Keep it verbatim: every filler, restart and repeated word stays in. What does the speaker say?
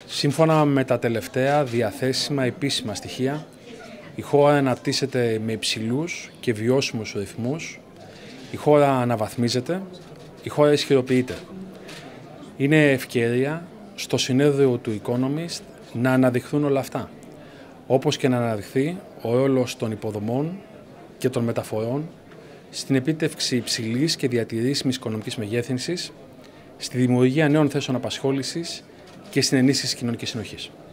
Σύμφωνα με τα τελευταία διαθέσιμα επίσημα στοιχεία, η χώρα αναπτύσσεται με υψηλούς και βιώσιμους ρυθμούς, η χώρα αναβαθμίζεται, η χώρα ισχυροποιείται. Είναι ευκαιρία στο συνέδριο του Economist να αναδειχθούν όλα αυτά, όπως και να αναδειχθεί ο ρόλος των υποδομών και των μεταφορών στην επίτευξη υψηλής και διατηρήσιμης οικονομικής μεγέθυνσης, στη δημιουργία νέων θέσεων απασχόλησης και στην ενίσχυση κοινωνικής συνοχής.